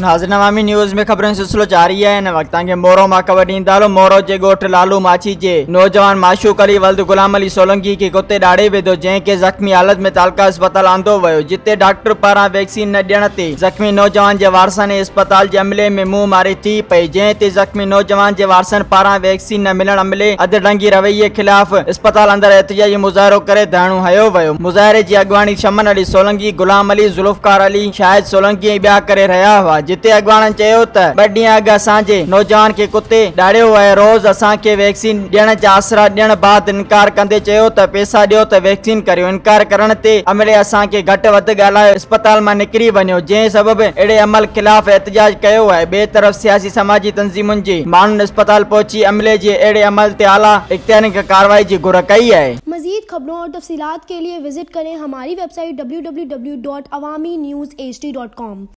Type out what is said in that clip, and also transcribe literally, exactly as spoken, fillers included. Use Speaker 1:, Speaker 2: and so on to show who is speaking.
Speaker 1: नाज़रीन अवामी न्यूज़ में खबरों सिलसिलो जारी है। इन वक्त के मोरो मां ख़बर ॾींदालो मोरो जे ॻोठ लालू माछी जे नौजवान माशूक अली वल्द गुलाम अली सोलंकी के कुत्ते डाड़े वेदो जंहिंखे ज़ख़्मी हालत में तालका अस्पताल आंदो वियो, जिते डॉक्टर पारां वैक्सीन न ॾियण ते ज़ख़्मी नौजवान जे वारसनि अस्पताल जे अमले में मुंह मारी थी पई, जंहिं ते ज़ख़्मी नौजवान जे वारसनि पारां वैक्सीन न मिलण अमले अधरंगी रवैये खिलाफ़ अस्पताल अंदर एहतिजाजी मुज़ाहिरो करे धरणो हयो वियो। मुज़ाहिरे जी अॻवानी शमन अली सोलंकी, गुलाम अली, जुल्फ़कार अली, शाहिद सोलंकी ऐं ॿिया करे रहिया हुआ, जिते अॻवाणनि चयो त ॿ ॾींहं अॻु असांजे नौजवान खे कुत्ते डाढ़ियो आहे। रोज़ असांखे वैक्सीन ॾियण जा आसरा ॾियण बाद इनकार कंदे चयो त पैसा ॾियो त वैक्सीन करियो। इनकार करण ते अमले असांखे घटि वधि ॻाल्हायो अस्पताल मां निकिरी वञो, जंहिं सबबि अहिड़े अमल खिलाफ़ एहतिजाज कयो आहे। ॿिए तरफ़ सियासी समाजी तंज़ीमुनि जे माण्हुनि अस्पताल पहुची अमले जे अहिड़े अमल ते आला इख्तियारी कार्रवाई जी घुर कई है।
Speaker 2: मज़ीद खबरों और तफसीलात के लिए विजिट करें हमारी website W W W dot Awami news H D dot com.